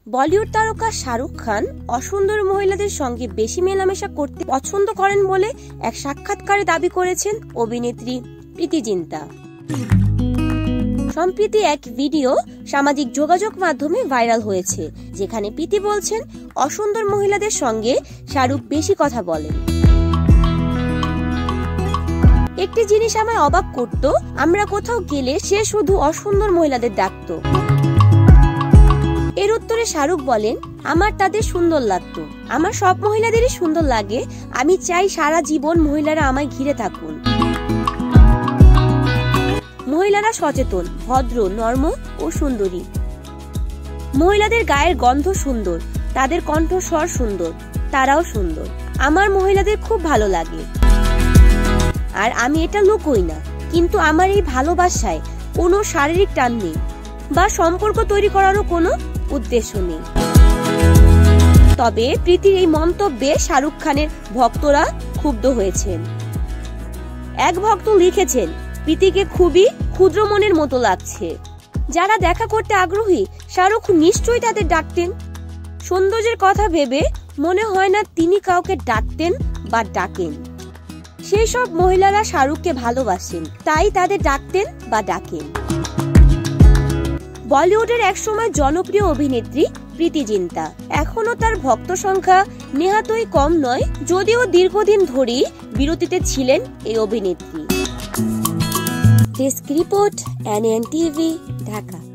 বলিউড তারকা শাহরুখ খান অসুন্দর মহিলাদের সঙ্গে বেশি মেলামেশা করতে পছন্দ করেন বলে এক সাক্ষাৎকারে দাবি করেছেন অভিনেত্রী প্রীতি জিন্তা। সম্প্রতি এক ভিডিও সামাজিক যোগাযোগ মাধ্যমে ভাইরাল হয়েছে, যেখানে প্রীতি বলছেন অসুন্দর মহিলাদের সঙ্গে শাহরুখ বেশি কথা বলেন। একটি জিনিস আমায় অবাক করত, আমরা কোথাও গেলে সে শুধু অসুন্দর মহিলাদের ডাকতো। এর উত্তরে শাহরুখ বলেন, আমার তাদের সুন্দর লাগতো। আমার সব মহিলাদেরই সুন্দর লাগে। আমি চাই সারা জীবন মহিলারা আমায় ঘিরে থাকুন। মহিলারা সচেতন, ভদ্র, নর্ম ও সুন্দরী। মহিলাদের গায়ের গন্ধ সুন্দর, তাদের কণ্ঠস্বর সুন্দর, তারাও সুন্দর। আমার মহিলাদের খুব ভালো লাগে, আর আমি এটা লুকোই না। কিন্তু আমার এই ভালোবাসায় কোনো শারীরিক টান নেই বা সম্পর্ক তৈরি করারও কোনো উদ্দেশ্য নেই। তবে প্রীতির এই মন্তব্যে শাহরুখ খানের ভক্তরা ক্ষুব্ধ হয়েছেন। এক ভক্ত লিখেছেন, প্রীতিকে খুবই ক্ষুদ্র মনের মতো লাগছে। যারা দেখা করতে আগ্রহী শাহরুখ নিশ্চয়ই তাদের ডাকতেন। সৌন্দর্যের কথা ভেবে মনে হয় না তিনি কাউকে ডাকতেন বা ডাকেন। সেই সব মহিলারা শাহরুখকে ভালোবাসেন, তাই তাদের ডাকতেন বা ডাকেন। বলিউডের একসময় জনপ্রিয় অভিনেত্রী প্রীতি জিন্তা। এখনো তার ভক্ত সংখ্যা নেহাতই কম নয়, যদিও দীর্ঘদিন ধরেই বিরতিতে ছিলেন এই অভিনেত্রী। Desk report, NN TV, Dhaka.